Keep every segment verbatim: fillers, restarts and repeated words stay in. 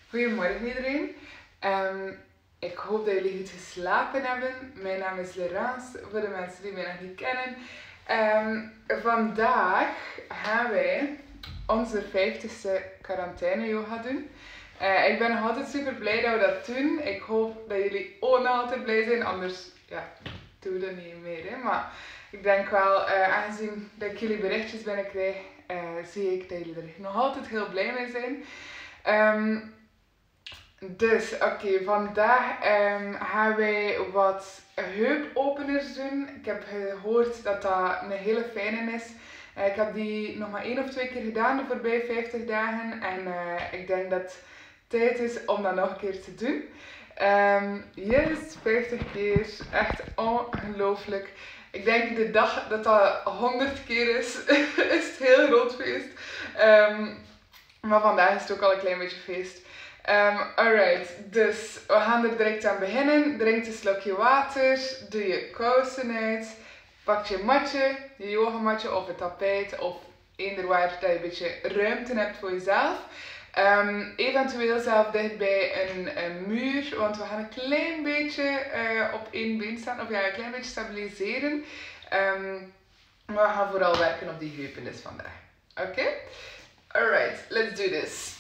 Goedemorgen iedereen. Um, ik hoop dat jullie goed geslapen hebben. Mijn naam is Laurence, voor de mensen die mij nog niet kennen. Um, vandaag gaan wij onze vijftigste quarantaine yoga doen. Uh, ik ben nog altijd super blij dat we dat doen. Ik hoop dat jullie ook nog altijd blij zijn, anders ja, doen we dat niet meer. Hè. Maar ik denk wel, uh, aangezien dat ik jullie berichtjes binnenkrijg, uh, zie ik dat jullie er nog altijd heel blij mee zijn. Um, Dus, oké, okay, vandaag um, gaan wij wat heupopeners doen. Ik heb gehoord dat dat een hele fijne is. Uh, ik heb die nog maar één of twee keer gedaan de voorbije vijftig dagen. En uh, ik denk dat het tijd is om dat nog een keer te doen. Um, yes, vijftig keer. Echt ongelooflijk. Ik denk de dag dat dat honderd keer is, is het heel groot feest. Um, maar vandaag is het ook al een klein beetje feest. Um, alright, dus we gaan er direct aan beginnen. Drink een slokje water, doe je kousen uit, pak je matje, je yogamatje of het tapijt of eender waar dat je een beetje ruimte hebt voor jezelf. Um, eventueel zelf dicht bij een, een muur, want we gaan een klein beetje uh, op één been staan, of ja, een klein beetje stabiliseren. Um, maar we gaan vooral werken op die heupen dus vandaag. Oké? Okay? Alright, let's do this.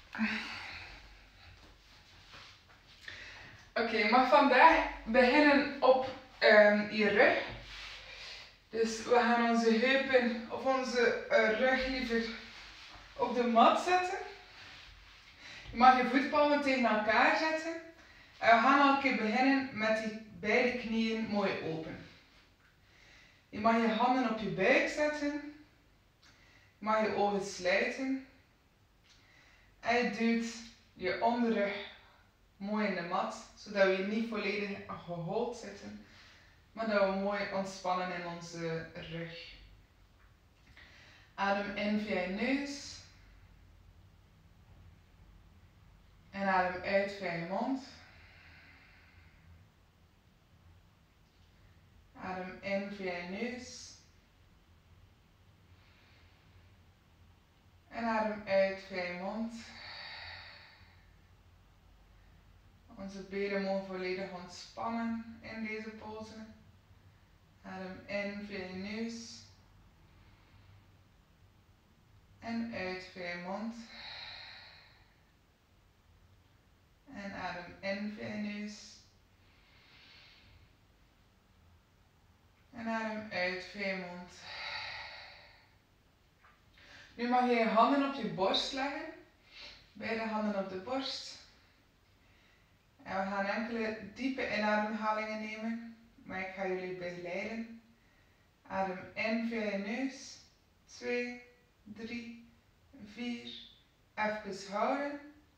Oké, okay, je mag vandaag beginnen op um, je rug. Dus we gaan onze heupen of onze uh, rug liever op de mat zetten. Je mag je voetpalmen tegen elkaar zetten. En we gaan al een keer beginnen met die beide knieën mooi open. Je mag je handen op je buik zetten. Je mag je ogen sluiten. En je duwt je onderrug mooi in de mat, zodat we hier niet volledig gehold zitten, maar dat we mooi ontspannen in onze rug. Adem in via je neus. En adem uit via je mond. Adem in via je neus. En adem uit via je mond. Onze benen mogen volledig ontspannen in deze pose. Adem in via je neus. En uit via je mond. En adem in via je neus. En adem uit via je mond. Nu mag je je handen op je borst leggen. Beide handen op de borst. En we gaan enkele diepe inademhalingen nemen, maar ik ga jullie begeleiden. Adem in via je neus. twee, drie, vier. Even houden.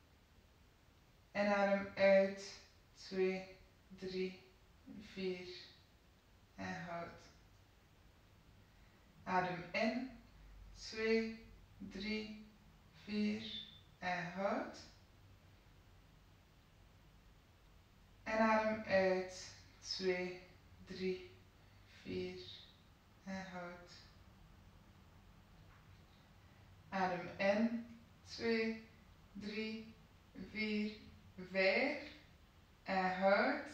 En adem uit. twee, drie, vier. En houd. Adem in. twee, drie, vier. En houd. En adem uit. twee, drie, vier. En houd. Adem in. twee, drie, vier, vijf. En houd.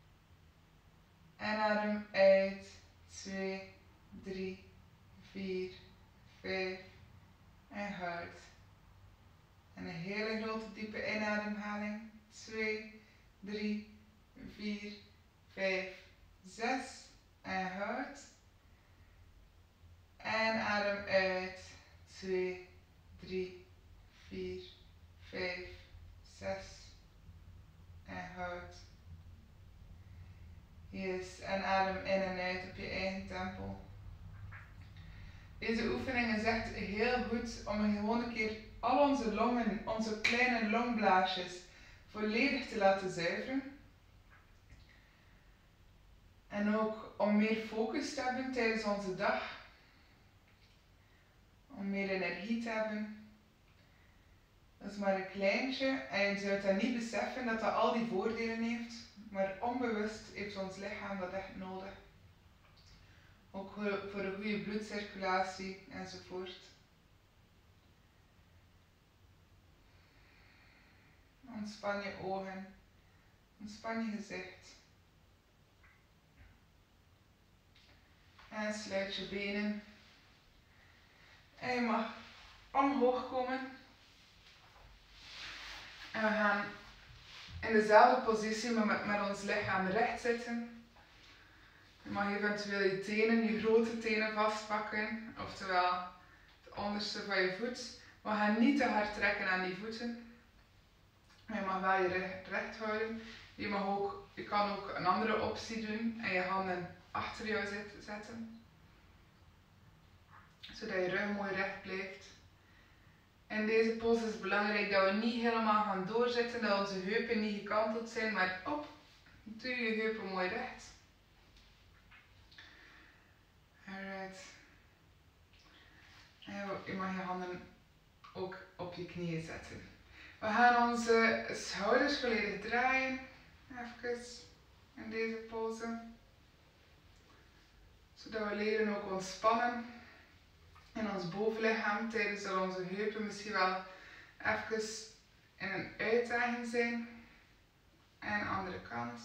En adem uit. twee, drie, vier, vijf. En houd. En een hele grote diepe inademhaling. twee, drie, vier, vijf, zes. En houd. En adem uit. twee, drie, vier, vijf, zes. En houd. Yes. En adem in en uit op je eigen tempo. Deze oefening is echt heel goed om gewoon een keer al onze longen, onze kleine longblaasjes, volledig te laten zuiveren. En ook om meer focus te hebben tijdens onze dag. Om meer energie te hebben. Dat is maar een kleintje en je zult dat niet beseffen dat dat al die voordelen heeft. Maar onbewust heeft ons lichaam dat echt nodig. Ook voor een goede bloedcirculatie enzovoort. Ontspan je ogen. Ontspan je gezicht. En sluit je benen. En je mag omhoog komen. En we gaan in dezelfde positie, maar met, met ons lichaam recht zitten. Je mag eventueel je tenen, je grote tenen vastpakken. Oftewel het onderste van je voet. We gaan niet te hard trekken aan die voeten. Je mag wel je rug recht houden. Je, mag ook, je kan ook een andere optie doen en je handen achter jou zetten. Zodat je rug mooi recht blijft. In deze pose is het belangrijk dat we niet helemaal gaan doorzitten, dat onze heupen niet gekanteld zijn, maar op, doe je heupen mooi recht. Alright. En je mag je handen ook op je knieën zetten. We gaan onze schouders volledig draaien. Even in deze pose. Zodat we leren ook ontspannen in ons bovenlichaam tijdens dat onze heupen misschien wel even in een uitdaging zijn. En andere kant.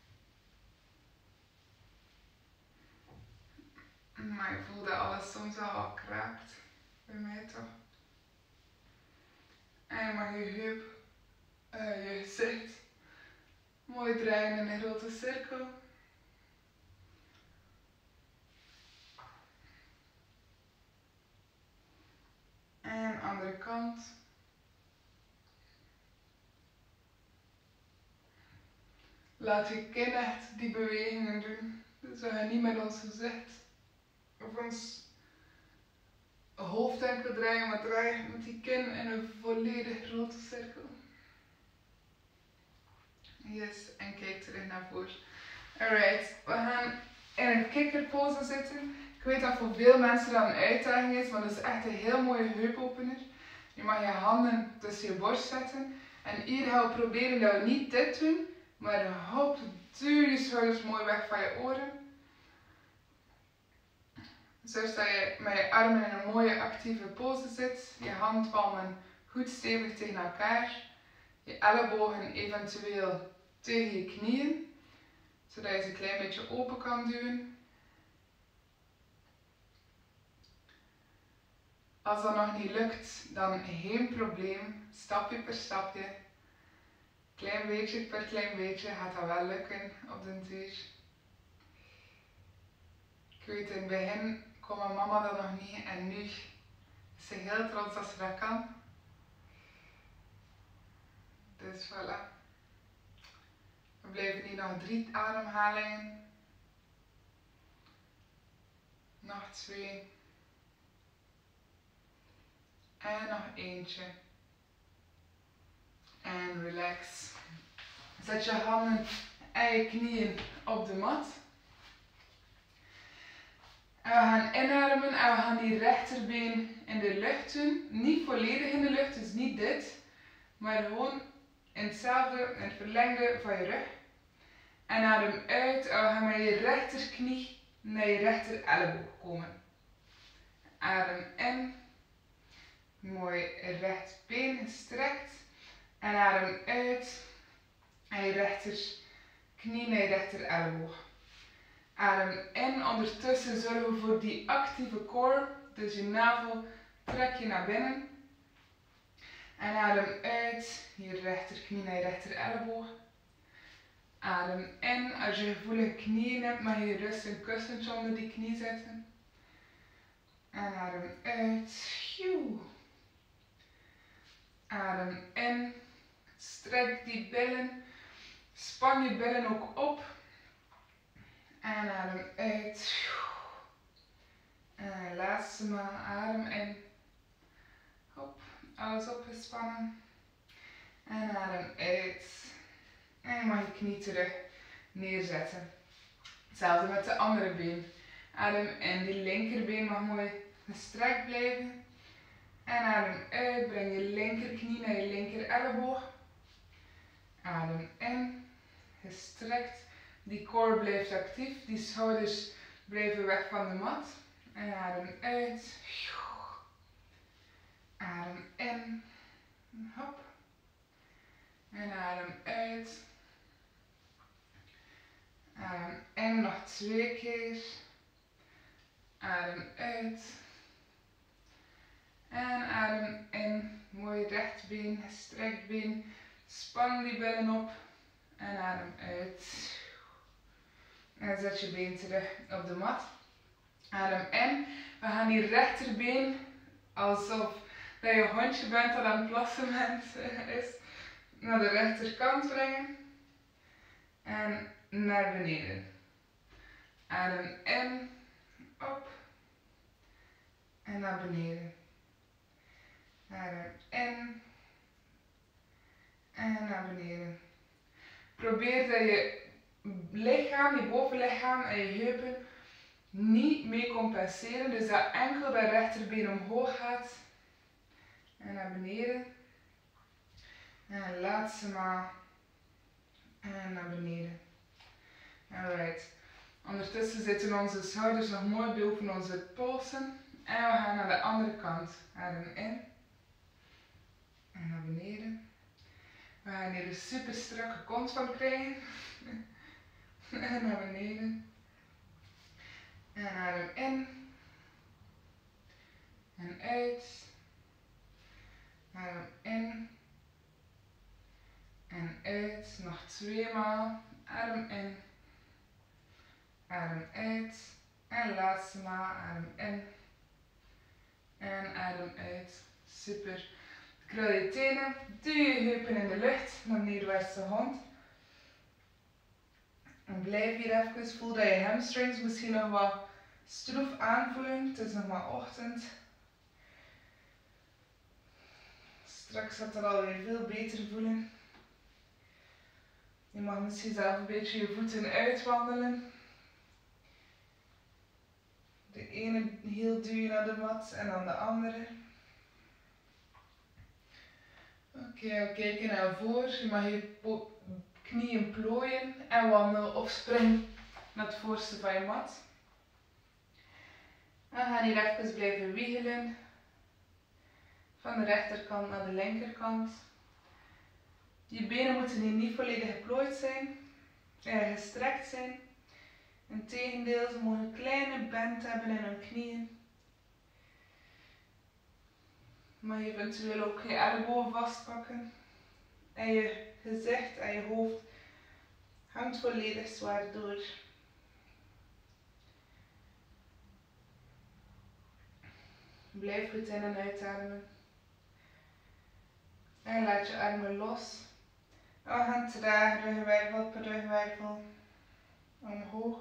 Maar je voelt dat alles soms al wat kraakt. Bij mij toch. En je mag je heup, uh, je gezicht mooi draaien in een grote cirkel. En andere kant. Laat je kin echt die bewegingen doen. Dus we gaan niet met ons gezicht of ons hoofd enkel draaien, maar draaien met die kin in een volledig grote cirkel. Yes, en kijk terug naar voren. Alright, we gaan in een kikkerpose zitten. Ik weet dat voor veel mensen dat een uitdaging is, maar dat is echt een heel mooie heupopener. Je mag je handen tussen je borst zetten. En hier gaan we proberen dat we niet dit doen, maar hop, duw je schouders mooi weg van je oren. Zodat je met je armen in een mooie actieve pose zit. Je handpalmen goed stevig tegen elkaar. Je ellebogen eventueel tegen je knieën. Zodat je ze een klein beetje open kan duwen. Als dat nog niet lukt, dan geen probleem. Stapje per stapje. Klein beetje per klein beetje gaat dat wel lukken op den duur. Ik weet in het begin kon mijn mama dat nog niet en nu is ze heel trots dat ze dat kan. Dus voilà. We blijven hier nog drie ademhalingen. Nog twee. En nog eentje. En relax. Zet je handen en je knieën op de mat. En we gaan inademen en we gaan die rechterbeen in de lucht doen. Niet volledig in de lucht, dus niet dit. Maar gewoon in hetzelfde, in het verlengde van je rug. En adem uit en we gaan met je rechterknie naar je rechter elleboog komen. Adem in. Mooi recht been gestrekt. En adem uit. En je rechterknie naar je rechter elleboog. Adem in. Ondertussen zorgen we voor die actieve core. Dus je navel trek je naar binnen. En adem uit. Je rechterknie naar je rechter elleboog. Adem in. Als je gevoelige knieën hebt, mag je rust een kussentje onder die knie zetten. En adem uit. Adem in. Strek die billen. Span je billen ook op. En adem uit. En laatste maal adem in. Hop, alles opgespannen. En adem uit. En je mag je knie terug neerzetten. Hetzelfde met de andere been. Adem in, die linkerbeen mag mooi gestrekt blijven. En adem uit, breng je linkerknie naar je linker elleboog. Adem in, gestrekt. Die core blijft actief, die schouders blijven weg van de mat. En adem uit. Adem in. Hop. En adem uit. Adem in, nog twee keer. Adem uit. En adem in. Mooi rechtbeen, gestrekt been. Span die billen op. En adem uit. En zet je been terug op de mat. Adem in. We gaan die rechterbeen, alsof dat je hondje bent dat aan het plassen bent, is, naar de rechterkant brengen. En naar beneden. Adem in. Op. En naar beneden. Adem in. En naar beneden. Probeer dat je lichaam, je bovenlichaam en je heupen niet mee compenseren. Dus dat enkel dat rechterbeen omhoog gaat. En naar beneden. En laatste maal. En naar beneden. Alright. Ondertussen zitten onze schouders nog mooi boven onze polsen. En we gaan naar de andere kant. Adem in. En naar beneden. We gaan hier een super strakke kont van krijgen. En naar beneden. En adem in. En uit. Adem in. En uit. Nog twee maal. Adem in. Adem uit. En laatste maal. Adem in. En adem uit. Super. Krul je tenen. Duw je heupen in de lucht. Naar neerwaartse hond. En blijf hier even. Voel dat je hamstrings misschien nog wat stroef aanvoelen. Het is nog maar ochtend. Straks gaat het alweer veel beter voelen. Je mag misschien zelf een beetje je voeten uitwandelen. De ene heel duw je naar de mat en dan de andere. Oké, okay, we kijken naar voren. Je mag je knieën plooien en wandelen of springen naar het voorste van je mat. We gaan hier even blijven wiegelen. Van de rechterkant naar de linkerkant. Je benen moeten hier niet volledig geplooid zijn, eh, gestrekt zijn. Integendeel, ze mogen een kleine bend hebben in hun knieën. Maar je eventueel ook je ellebogen vastpakken. En je gezicht en je hoofd hangt volledig zwaar door. Blijf goed in en uitademen. En laat je armen los. We gaan traag, rugwervel per rugwervel. Omhoog.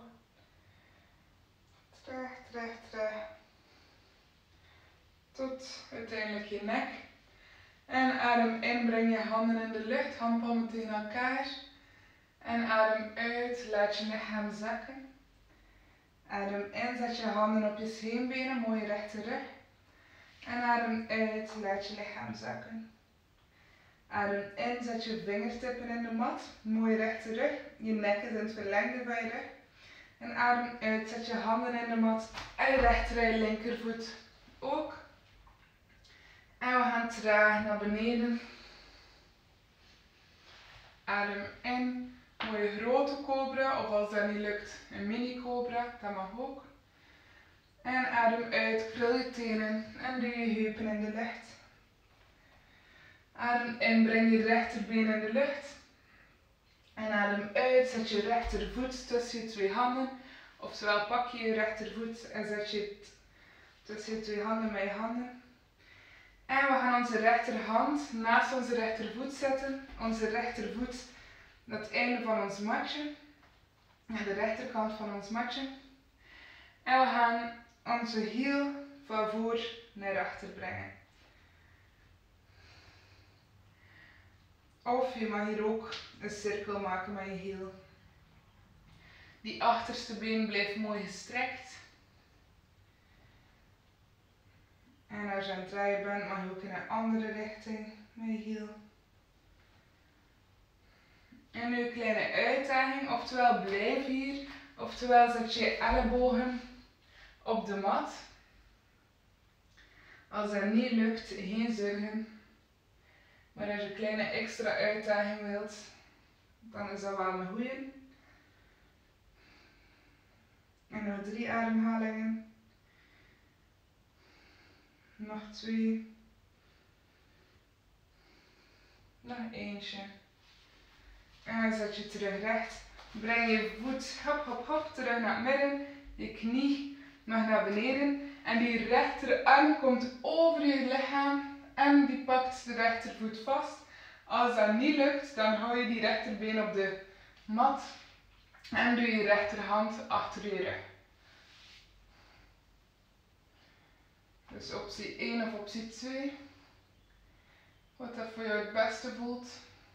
Traag, traag, traag. Tot uiteindelijk je nek. En adem in, breng je handen in de lucht, handpalmen tegen elkaar. En adem uit, laat je lichaam zakken. Adem in, zet je handen op je scheenbenen, mooie rechte rug. En adem uit, laat je lichaam zakken. Adem in, zet je vingertippen in de mat, mooie rechte rug. Je nek is in het verlengde van je rug. En adem uit, zet je handen in de mat en je rechter en je linkervoet ook. En we gaan traag naar beneden. Adem in, mooie grote cobra, of als dat niet lukt, een mini cobra, dat mag ook. En adem uit, krul je tenen en doe je heupen in de lucht. Adem in, breng je rechterbeen in de lucht. En adem uit, zet je rechtervoet tussen je twee handen. Oftewel pak je je rechtervoet en zet je het tussen je twee handen met je handen. En we gaan onze rechterhand naast onze rechtervoet zetten. Onze rechtervoet naar het einde van ons matje. Naar de rechterkant van ons matje. En we gaan onze hiel van voor naar achter brengen. Of je mag hier ook een cirkel maken met je hiel. Die achterste been blijft mooi gestrekt. En als je aan het draaien bent, mag je ook in een andere richting met je hiel. En nu een kleine uitdaging, oftewel blijf hier, oftewel zet je je ellebogen op de mat. Als dat niet lukt, geen zorgen. Maar als je een kleine extra uitdaging wilt, dan is dat wel een goeie. En nog drie ademhalingen. Nog twee. Nog eentje. En dan zet je terug recht. Breng je voet hop hop hop terug naar het midden. Je knie nog naar beneden. En die rechterarm komt over je lichaam. En die pakt de rechtervoet vast. Als dat niet lukt, dan hou je die rechterbeen op de mat. En doe je rechterhand achter je rug. Dus optie één of optie twee. Wat dat voor jou het beste voelt.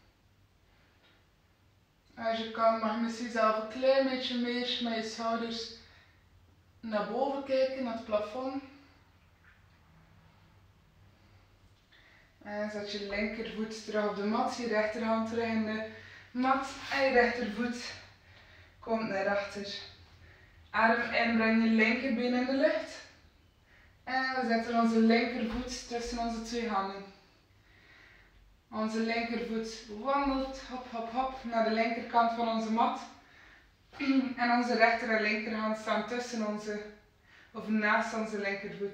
Als je kan, mag je misschien zelf een klein beetje meer met je schouders naar boven kijken, naar het plafond. En zet je linkervoet terug op de mat, je rechterhand terug in de mat en je rechtervoet komt naar achter. Adem in, breng je linkerbeen in de lucht. En we zetten onze linkervoet tussen onze twee handen. Onze linkervoet wandelt hop hop hop naar de linkerkant van onze mat. En onze rechter en linkerhand staan tussen onze, of naast onze linkervoet.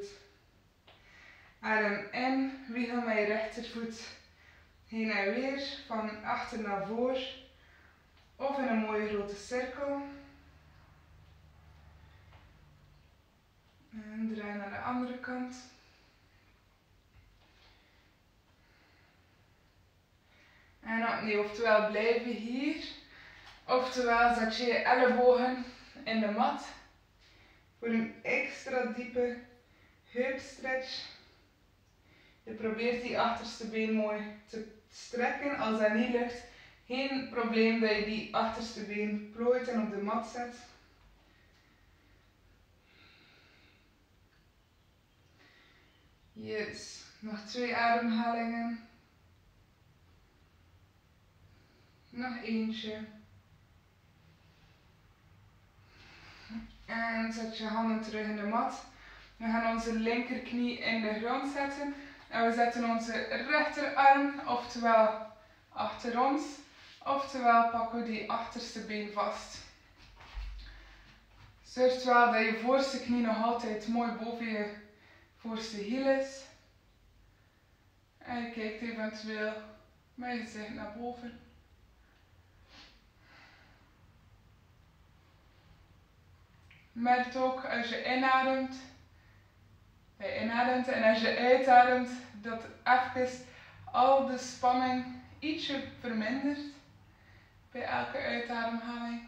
Adem in, wiegel met je rechtervoet heen en weer, van achter naar voor. Of in een mooie grote cirkel. En draai naar de andere kant. En opnieuw, oftewel blijf je hier. Oftewel zet je je ellebogen in de mat. Voor een extra diepe heupstretch. Je probeert die achterste been mooi te strekken. Als dat niet lukt, geen probleem dat je die achterste been plooit en op de mat zet. Yes. Nog twee ademhalingen. Nog eentje. En zet je handen terug in de mat. We gaan onze linkerknie in de grond zetten. En we zetten onze rechterarm, oftewel achter ons, oftewel pakken we die achterste been vast. Zorg wel dat je voorste knie nog altijd mooi boven je voorste hiel is. En je kijkt eventueel met je gezicht naar boven. Merk ook als je inademt, je inademt en als je uitademt, dat even al de spanning ietsje vermindert bij elke uitademhaling.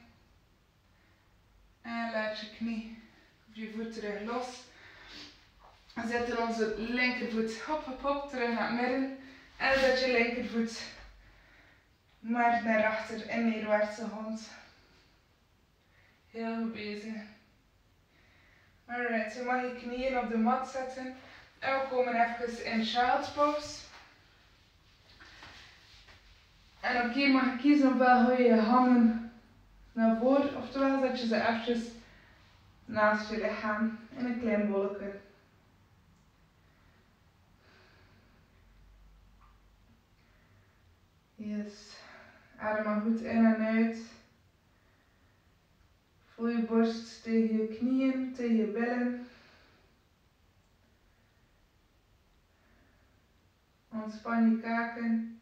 En laat je knie of je voet terug los. We zetten onze linkervoet hop hop hop terug naar het midden. En zet je linkervoet maar naar achter in neerwaartse hond. Heel goed bezig. Alright, je mag je knieën op de mat zetten. En we komen even in Child's Pose. En ook hier mag je kiezen ofwel hou je je handen naar voren, oftewel zet je ze eventjes naast je lichaam in een klein bolletje. Yes. Adem maar goed in en uit. Voel je borst tegen je knieën, tegen je billen. Ontspan je kaken.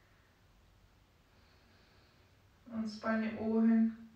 Ontspan je ogen.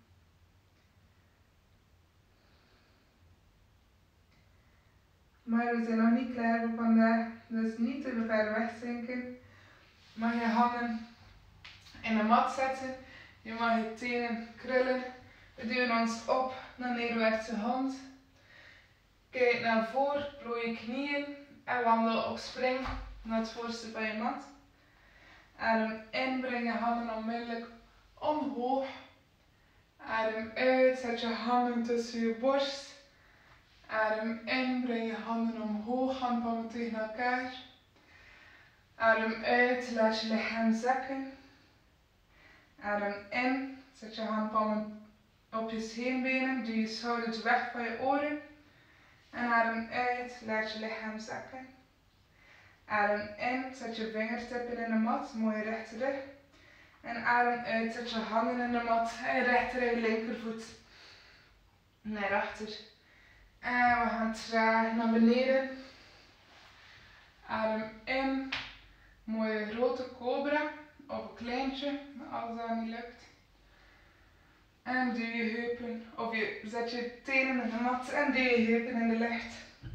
Maar we zijn nog niet klaar voor vandaag, dus niet te ver wegzinken. Je mag je handen in de mat zetten. Je mag je tenen krullen. We duwen ons op naar neerwaartse hand. Kijk naar voren, plooi je knieën en wandel of spring naar het voorste van je mat. Adem in, breng je handen onmiddellijk omhoog. Adem uit, zet je handen tussen je borst. Adem in, breng je handen omhoog, handpalmen tegen elkaar. Adem uit, laat je lichaam zakken. Adem in, zet je handpalmen op je scheenbenen, doe je schouders weg van je oren. En adem uit, laat je lichaam zakken. Adem in, zet je vingertippen in de mat, mooie rechte rug. En adem uit, zet je handen in de mat en rechter je linkervoet naar achter. En we gaan traag naar beneden. Adem in, mooie grote cobra of een kleintje, als dat niet lukt. En duw je heupen, of je zet je tenen in de mat en duw je heupen in de lucht.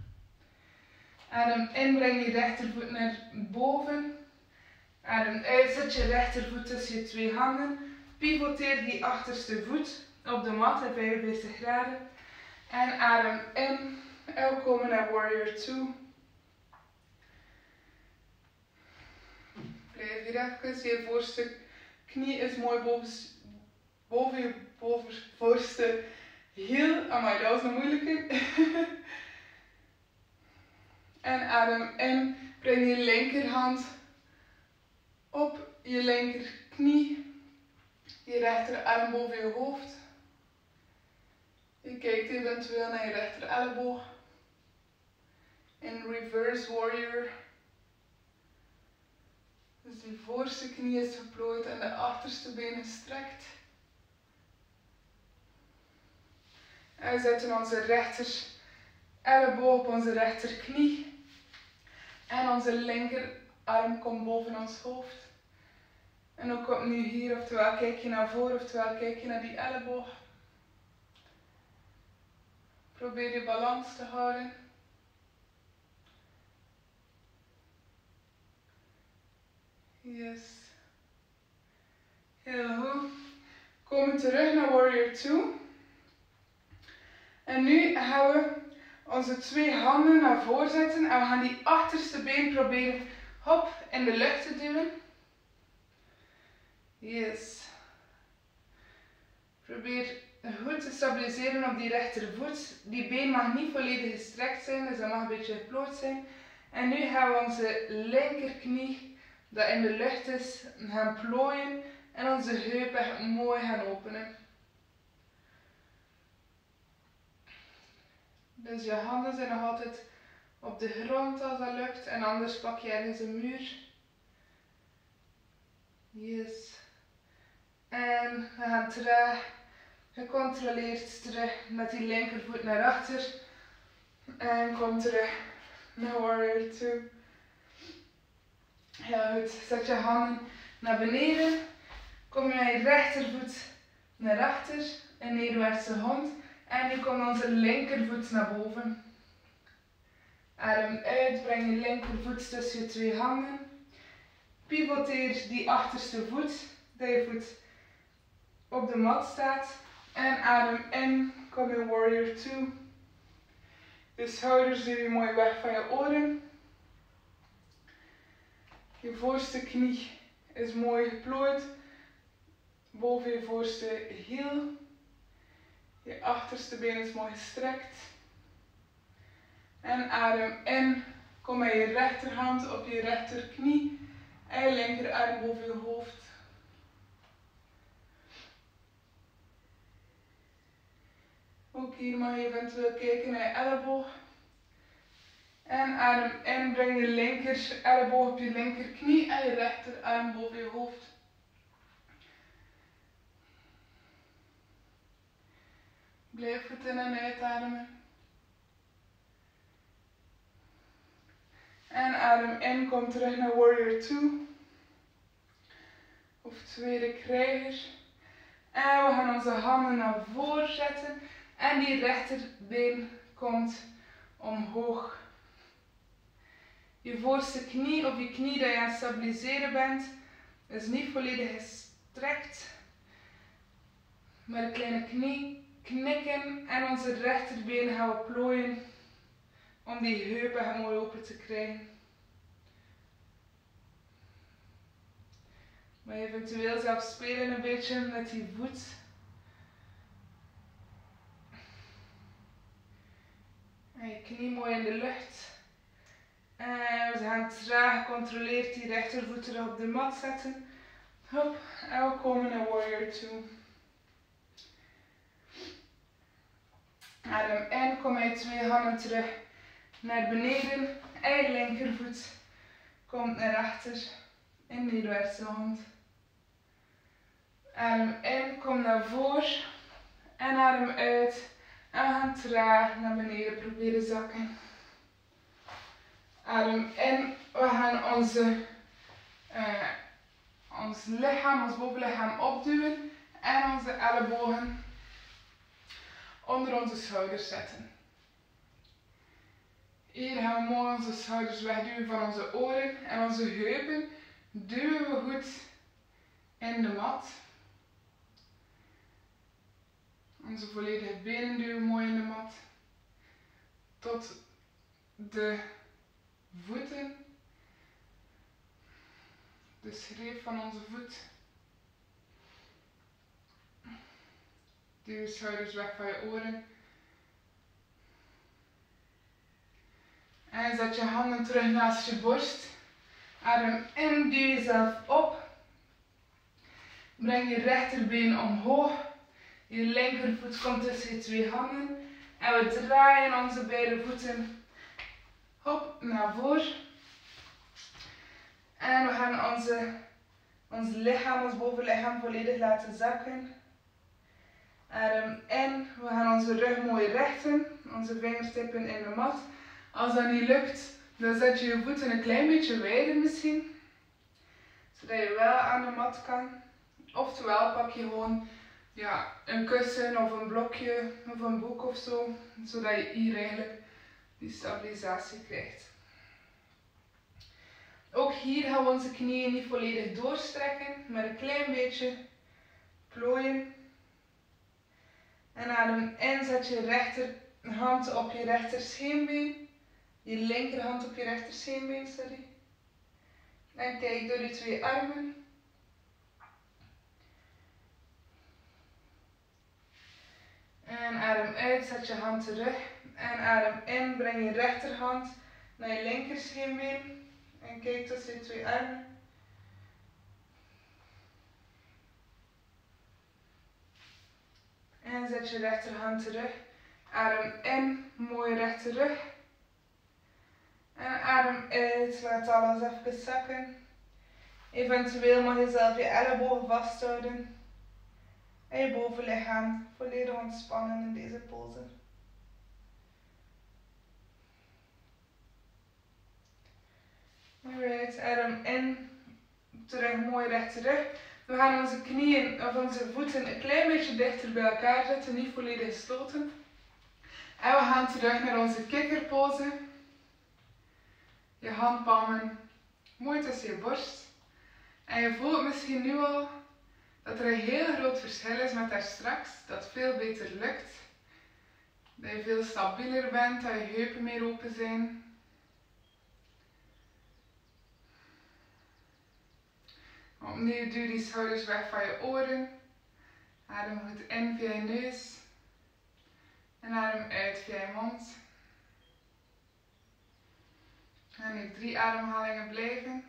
Adem in, breng je rechtervoet naar boven. Adem uit, zet je rechtervoet tussen je twee handen. Pivoteer die achterste voet op de mat in vijfenveertig graden. En adem in, en we komen naar Warrior twee. Blijf hier even, je voorste knie is mooi boven, boven je boven, voorste hiel. Amai, dat was een moeilijke. En adem in, breng je linkerhand op je linkerknie, je rechterarm boven je hoofd. Je kijkt eventueel naar je rechter elleboog. In reverse warrior. Dus die voorste knie is geplooid en de achterste been gestrekt. En we zetten onze rechter elleboog op onze rechterknie. En onze linkerarm komt boven ons hoofd. En ook opnieuw hier, oftewel kijk je naar voren, oftewel kijk je naar die elleboog. Probeer je balans te houden. Yes. Heel goed. Komen terug naar Warrior twee. En nu gaan we onze twee handen naar voren zetten en we gaan die achterste been proberen hop in de lucht te duwen. Yes. Probeer goed te stabiliseren op die rechtervoet. Die been mag niet volledig gestrekt zijn, dus dat mag een beetje geplooid zijn. En nu gaan we onze linkerknie, dat in de lucht is, gaan plooien en onze heupen mooi gaan openen. Dus je handen zijn nog altijd op de grond als dat lukt en anders pak je ergens een muur. Yes. En we gaan traag, gecontroleerd terug met die linkervoet naar achter. En kom terug naar Warrior twee. Heel goed, zet je handen naar beneden. Kom je met je rechtervoet naar achter, een neerwaartse hond. En nu komt onze linkervoet naar boven. Adem uit, breng je linkervoet tussen je twee handen. Pivoteer die achterste voet, dat je voet op de mat staat. En adem in, kom in Warrior twee. De schouders duw je mooi weg van je oren. Je voorste knie is mooi geplooid. Boven je voorste hiel. Je achterste been is mooi gestrekt. En adem in. Kom met je rechterhand op je rechterknie. En je linkerarm boven je hoofd. Ook hier mag je eventueel kijken naar je elleboog. En adem in. Breng je linker elleboog op je linkerknie. En je rechterarm boven je hoofd. Blijf goed in en uitademen. En adem in, kom terug naar Warrior twee. Of tweede krijger. En we gaan onze handen naar voren zetten. En die rechterbeen komt omhoog. Je voorste knie of je knie dat je aan het stabiliseren bent, is niet volledig gestrekt. Met een kleine knie. Knikken en onze rechterbeen gaan we plooien om die heupen mooi open te krijgen. Maar eventueel zelf spelen een beetje met die voet. En je knie mooi in de lucht. En we gaan traag gecontroleerd die rechtervoet terug op de mat zetten. Hop, en we komen naar Warrior twee. Adem in, kom met je twee handen terug naar beneden en je linkervoet komt naar achter in neerwaartse hand. Adem in, kom naar voren en adem uit. En we gaan traag naar beneden proberen zakken. Adem in, we gaan onze, uh, ons lichaam, ons bovenlichaam opduwen en onze ellebogen onder onze schouders zetten. Hier gaan we mooi onze schouders wegduwen van onze oren en onze heupen duwen we goed in de mat. Onze volledige benen duwen mooi in de mat tot de voeten, de schreef van onze voet. Duw je schouders weg van je oren. En zet je handen terug naast je borst. Adem in, duw jezelf op. Breng je rechterbeen omhoog. Je linkervoet komt tussen je twee handen. En we draaien onze beide voeten hop naar voren. En we gaan onze, ons lichaam, ons bovenlichaam volledig laten zakken. Adem in. We gaan onze rug mooi rechten. Onze vingertippen in de mat. Als dat niet lukt, dan zet je je voeten een klein beetje wijder misschien. Zodat je wel aan de mat kan. Oftewel pak je gewoon ja, een kussen of een blokje of een boek of zo. Zodat je hier eigenlijk die stabilisatie krijgt. Ook hier gaan we onze knieën niet volledig doorstrekken, maar een klein beetje plooien. En adem in, zet je rechterhand op je rechter scheenbeen. Je linkerhand op je rechter scheenbeen, sorry. En kijk door je twee armen. En adem uit, zet je hand terug. En adem in, breng je rechterhand naar je linker scheenbeen. En kijk tussen je twee armen. En zet je rechterhand terug. Adem in, mooi rechte rug. En adem uit, laat alles even zakken. Eventueel mag je zelf je ellebogen vasthouden. En je bovenlichaam volledig ontspannen in deze pose. Alright, adem in. Terug mooi rechte rug. We gaan onze knieën of onze voeten een klein beetje dichter bij elkaar zetten, niet volledig gesloten. En we gaan terug naar onze kikkerpose. Je handpalmen mooi tussen je borst. En je voelt misschien nu al dat er een heel groot verschil is met daar straks. Dat het veel beter lukt. Dat je veel stabieler bent, dat je heupen meer open zijn. Opnieuw duw die schouders weg van je oren. Adem goed in via je neus. En adem uit via je mond. En nu drie ademhalingen blijven.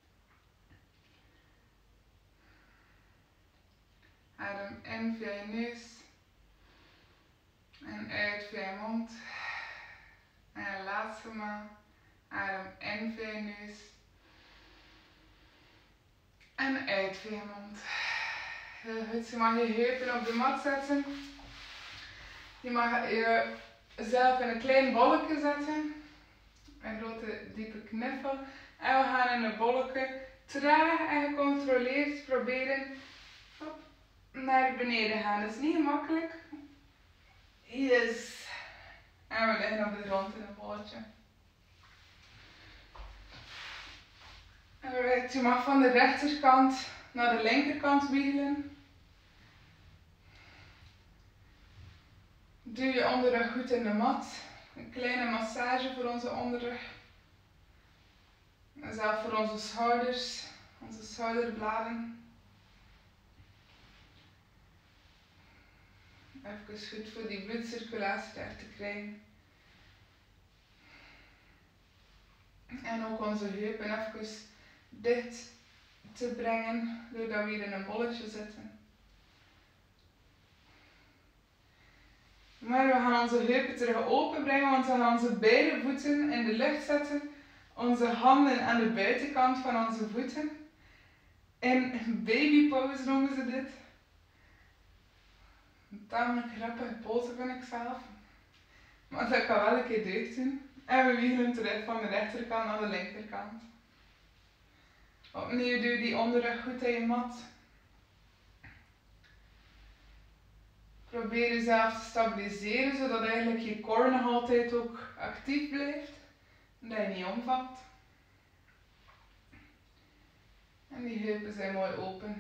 Adem in via je neus. En uit via je mond. En laatste maal. Adem in via je neus. En uit via je mond. Heel goed, je mag je heupen op de mat zetten. Je mag jezelf in een klein bolletje zetten. Een grote diepe knuffel. En we gaan in een bolletje traag en gecontroleerd proberen op, naar beneden gaan. Dat is niet gemakkelijk. Yes. En we liggen op de grond in een bolletje. Alright, je mag van de rechterkant naar de linkerkant wiegelen. Duw je onderrug goed in de mat. Een kleine massage voor onze onderrug. En zelf voor onze schouders, onze schouderbladen. Even goed voor die bloedcirculatie daar te krijgen. En ook onze heupen even dicht te brengen, doordat we hier in een bolletje zitten. Maar we gaan onze heupen terug open brengen, want we gaan onze beide voeten in de lucht zetten onze handen aan de buitenkant van onze voeten. In baby pose noemen ze dit. Een tamelijk grappige pose vind ik zelf. Maar dat kan wel een keer deugd doen. En we wiegelen terug van de rechterkant naar de linkerkant. Opnieuw doe je die onderrug goed in je mat. Probeer jezelf te stabiliseren, zodat eigenlijk je core nog altijd ook actief blijft. En dat je niet omvalt. En die heupen zijn mooi open.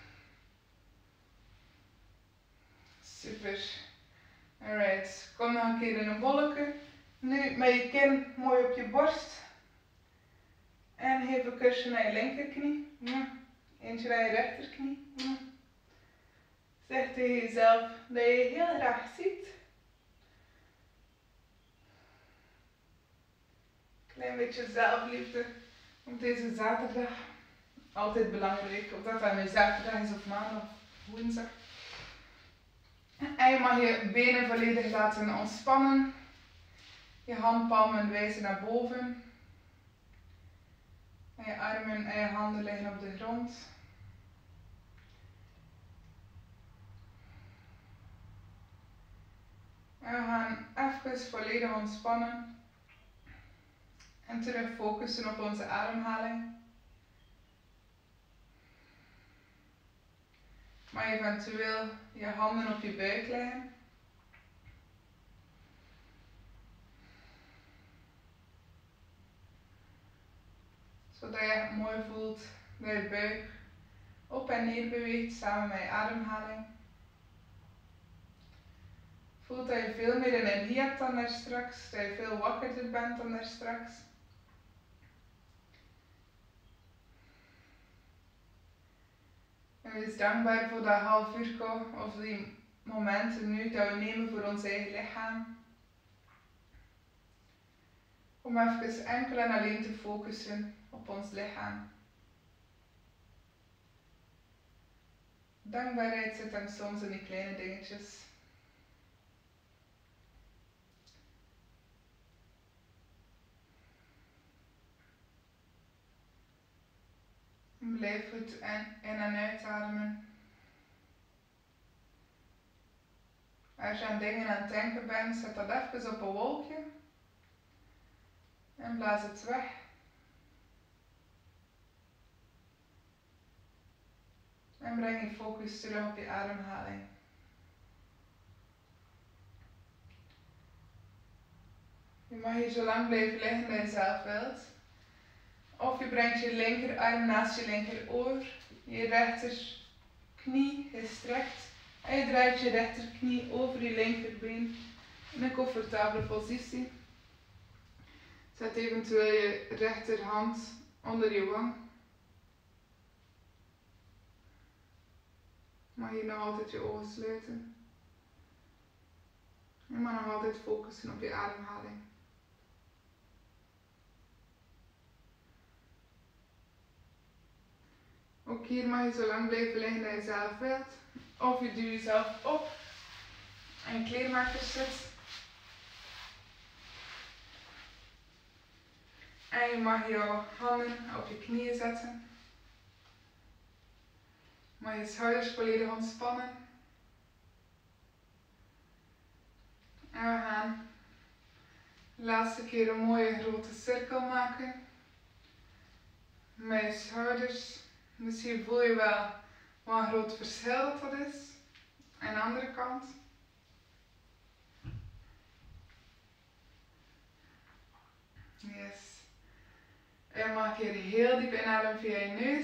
Super. Alright, kom nog een keer in een bolletje. Nu met je kin mooi op je borst. En geef een kusje naar je linkerknie. Eentje naar je rechterknie. Zeg tegen jezelf dat je je heel graag ziet. Klein beetje zelfliefde op deze zaterdag. Altijd belangrijk, of dat dat nu zaterdag is of maandag of woensdag. En je mag je benen volledig laten ontspannen. Je handpalmen wijzen naar boven. En je armen en je handen liggen op de grond. En we gaan even volledig ontspannen. En terug focussen op onze ademhaling. Maar eventueel je handen op je buik leggen. Zodat je mooi voelt dat je buik op en neer beweegt samen met je ademhaling. Voelt dat je veel meer energie hebt dan daar straks, dat je veel wakkerder bent dan daar straks. En wees dankbaar voor dat half uur of die momenten nu dat we nemen voor ons eigen lichaam. Om even enkel en alleen te focussen op ons lichaam. Dankbaarheid zit hem soms in die kleine dingetjes. Blijf goed in en uitademen. Als je aan dingen aan het denken bent, zet dat even op een wolkje. En blaas het weg. En breng je focus terug op je ademhaling. Je mag hier zo lang blijven liggen dat je zelf wilt. Of je brengt je linkerarm naast je linkeroor, je rechterknie gestrekt en je draait je rechterknie over je linkerbeen in een comfortabele positie. Zet eventueel je rechterhand onder je wang. Mag je nog altijd je ogen sluiten. Je mag nog altijd focussen op je ademhaling. Ook hier mag je zo lang blijven liggen dat je zelf wilt. Of je duwt jezelf op en je kleermakers zit. En je mag jouw handen op je knieën zetten. Mag je schouders volledig ontspannen. En we gaan de laatste keer een mooie grote cirkel maken. Met je schouders. Misschien voel je wel wat een groot verschil dat dat is. Aan de andere kant. Yes. En maak hier heel diep inademen via je neus.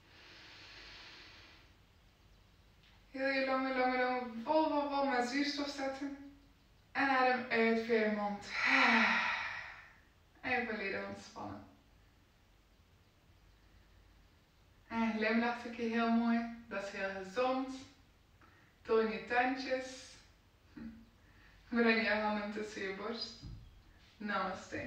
Heel je longen, longen, longen vol, vol, vol met zuurstof zetten. En adem uit via je mond. En volledig ontspannen. En glimlach een keer heel mooi. Dat is heel gezond. Toon je tandjes. Breng je handen tussen je borst. Namaste.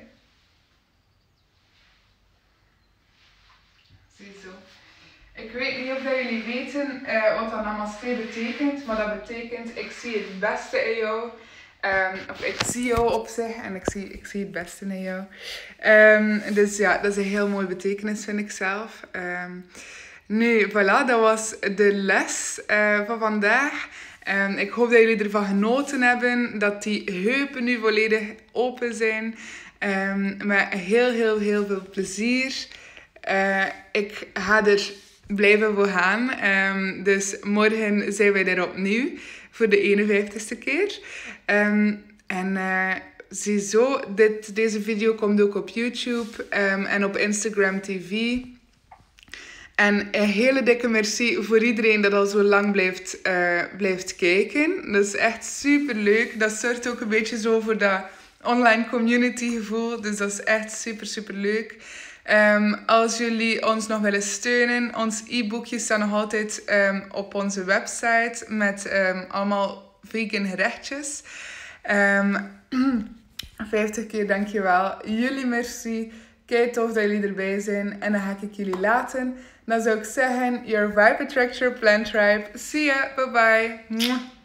Ziezo. Ik weet niet of dat jullie weten uh, wat dat namaste betekent. Maar dat betekent ik zie het beste in jou. Um, of ik zie jou op zich en ik zie, ik zie het beste in jou. Um, dus ja, dat is een heel mooie betekenis, vind ik zelf. Um, nu, voilà, dat was de les uh, van vandaag. Um, ik hoop dat jullie ervan genoten hebben, dat die heupen nu volledig open zijn. Um, met heel, heel, heel veel plezier. Uh, ik ga er blijven voor gaan. Um, dus morgen zijn wij er opnieuw voor de eenenvijftigste keer. Um, en uh, ziezo, dit, deze video komt ook op YouTube um, en op Instagram T V. En een hele dikke merci voor iedereen dat al zo lang blijft, uh, blijft kijken. Dat is echt super leuk. Dat zorgt ook een beetje zo voor dat online community gevoel. Dus dat is echt super, super leuk. Um, als jullie ons nog willen steunen, ons e-boekje staat nog altijd um, op onze website met um, allemaal vegan gerechtjes. Um, vijftig keer dankjewel. Jullie merci. Kijk tof dat jullie erbij zijn. En dan ga ik jullie laten. Dan zou ik zeggen, your vibe attracts your plant tribe. See ya. Bye bye.